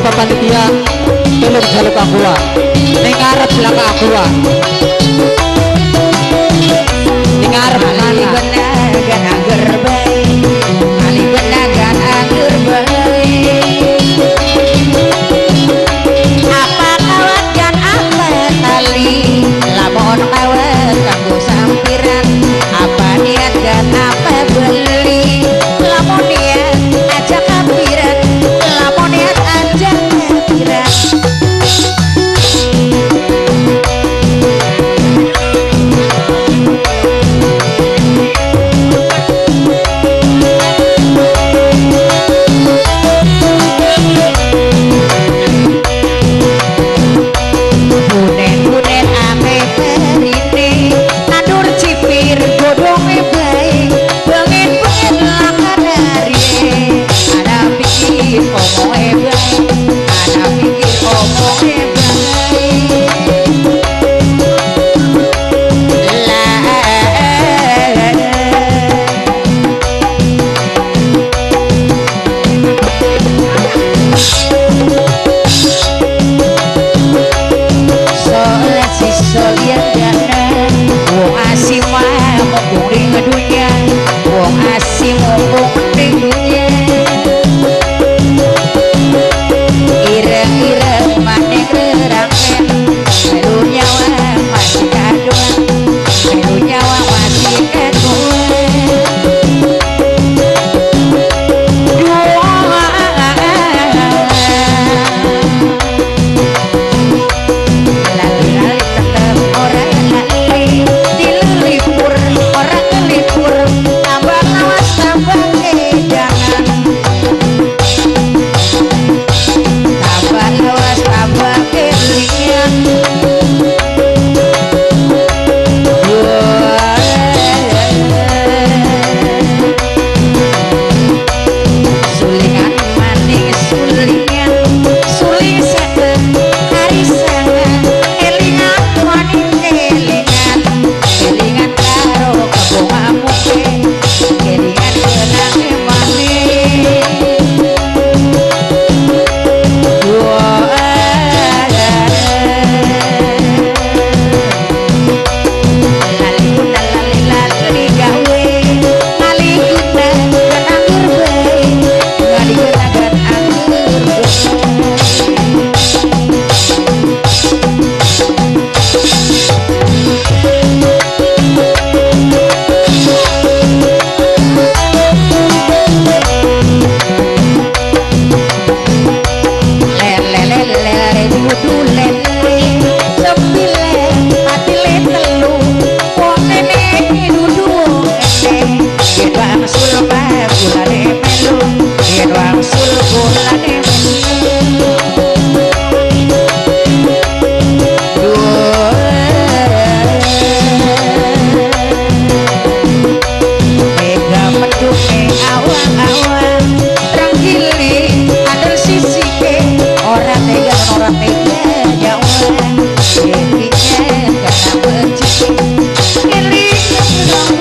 Bapak panitia tolong jaluk aqua ning arep belakang aqua ning arep kali benagan anger baik kali benagan anger baik apa kawat kan apa tali lamun kawat kanggo sampiran apa niat kan apa beli lamun niat aja kampiran lamun niat aja kampiran bunen-bunen ame perine adur cipir godhonge bae bengen-bengen lakan hari ada pikir omonge bae ada pikir omonge bae Soalnya si solian dana wong asih mah mumpung ring dunya wong asih mumpung ring dunya ireng-ireng maneh kerangen melu nyawa masih kadoan melu nyawa masih kadoan lali-lali tetep orang lali dilelipur orang ngelipur tambah lawas tambah kedangan tambah lawas tambah kelingan sulingan maning sulingan suling seken harisangan elingan maning kelingan kelingan karo kebonga muke kelingan kenange maning lali guna lali gawe ngali guna kan anggur bae ngali guna kan anggur bae lele dudu lele sepile hati le telu wong nene dudu ene yen wangsul bulane melu yen wangsul bulane melu mega meduke awang-awang tranquili ada sisike ora tega jauhan kelingan karena benci kelingan karena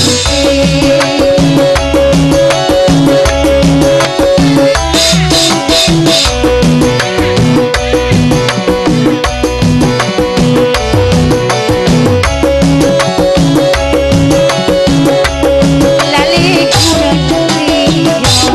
lali kuda curi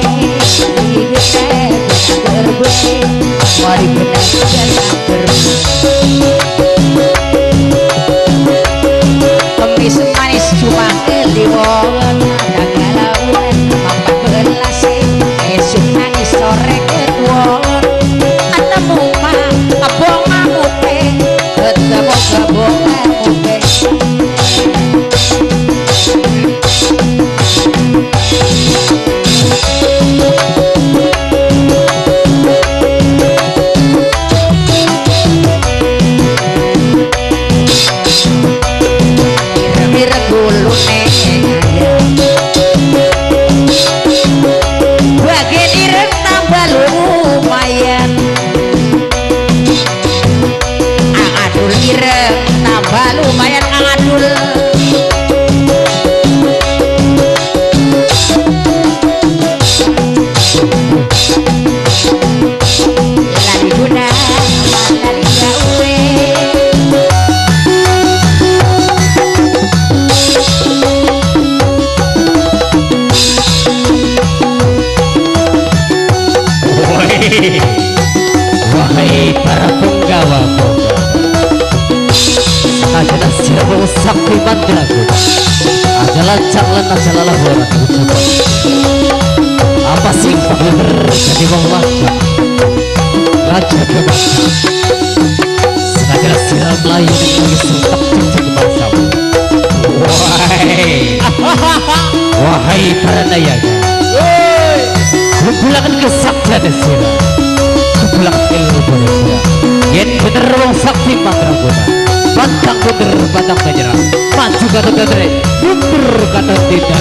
mari benar kemis manis cuma keliwon ada galauan mampat belas esok nangis sore ketuon ketemu mah abong amuke ketemu kabong amuke Wahai para penggawa adalah siapa sakti mandraku adalah jalan adalah orang ucapan apa sih bener jadi wong raja raja kebangsa sengaja siram layu dengan sertak cincin bangsamu wahai para nayanya kumpulan kesaktian sirah kumpulan ilmu bersirah yang bener wong sakti mandraku pantang bener pantang menyerah maju kata tetere mundur kata tidak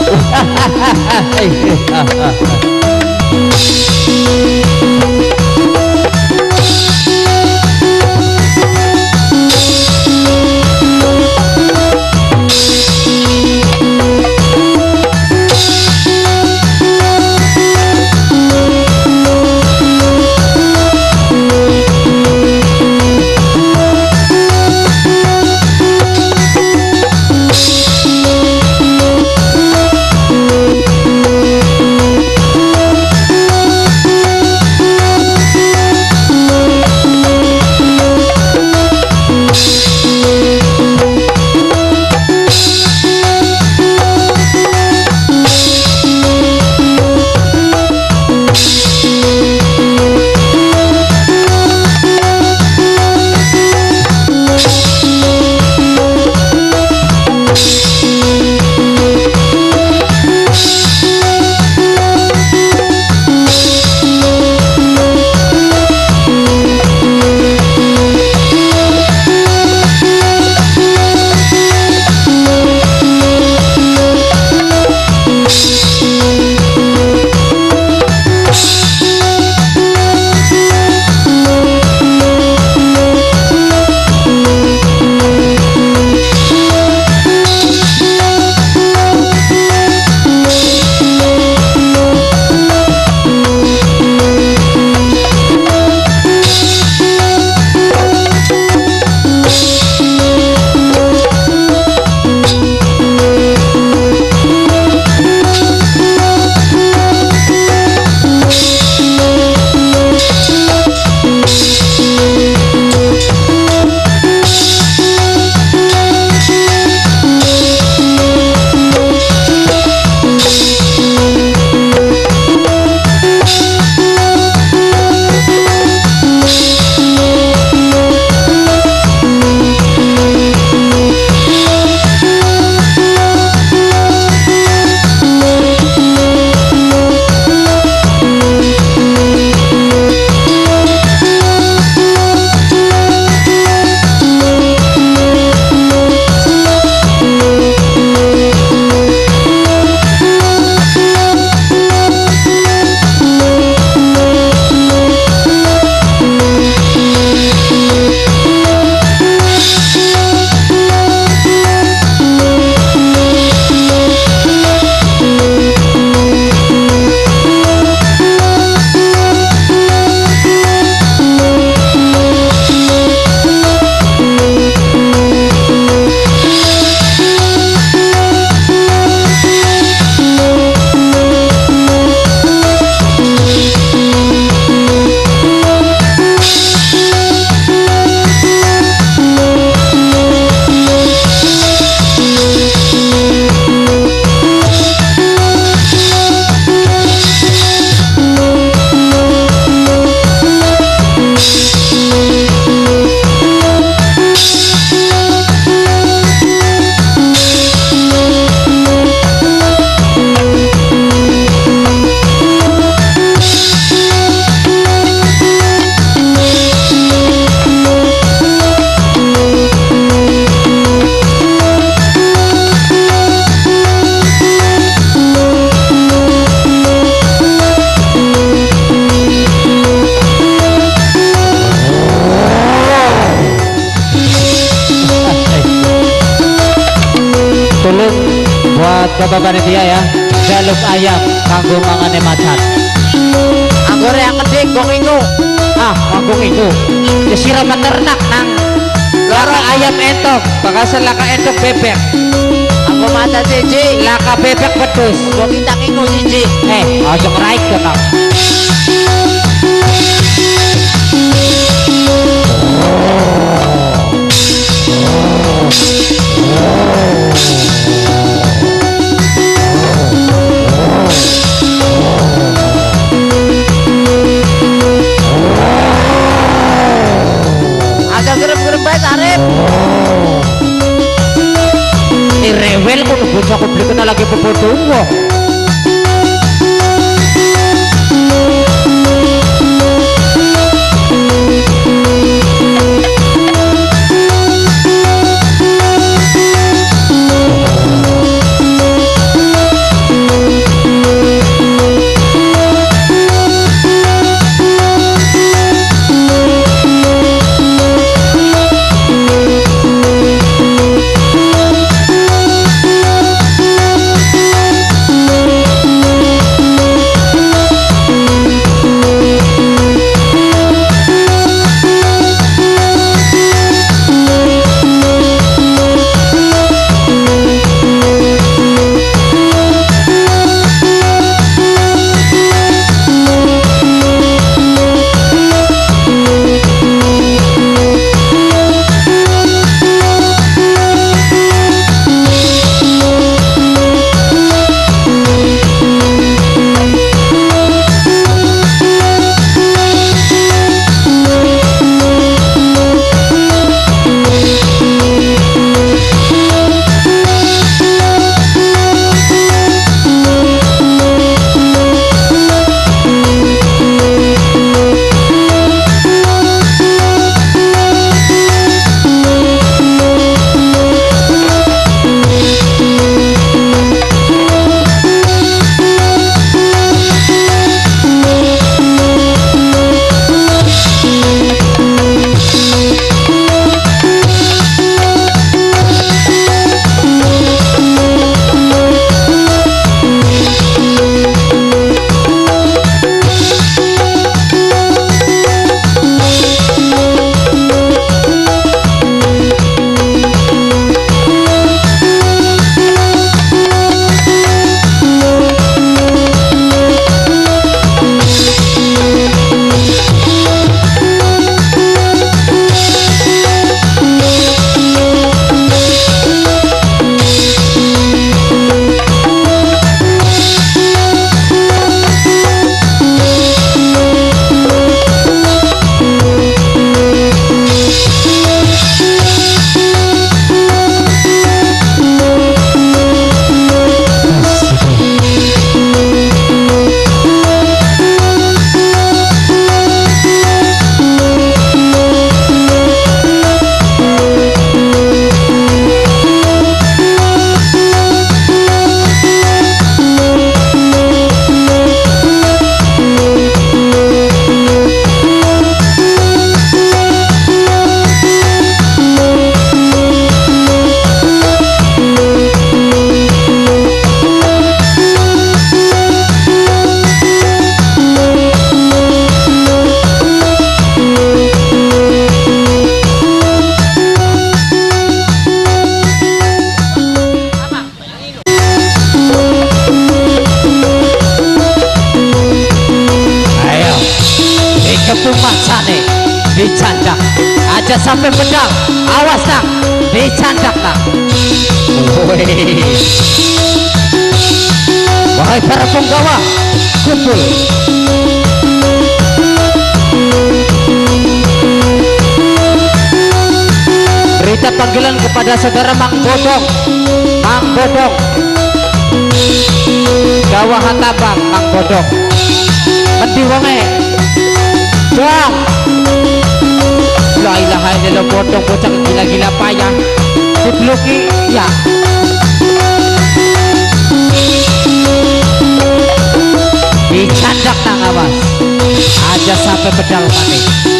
Bapak panitia ya, jaluk ayam kanggo mangane macan. Anggore yang gede gong ingu. Kanggo ingu. Ya sira peternak nang laka ayam entok, bakasan laka entok bebek. Aku mata siji, laka bebek pedus. gong intang ingu siji. Aja ngeraik to, Kang. bodong wong. dicandak aja sampai pedang, awas nak, dicandak nak. Wahai para penggawa, kumpul. Berita panggilan kepada saudara Mang Bodong, Mang Bodong, Jawa Hatabang, Mang Bodong, Menti wonge, dong. La ilaha illallah, Bodong bocah gila-gila payah, dibloki ya. Dicandak nang awas, aja sampai pedal mati.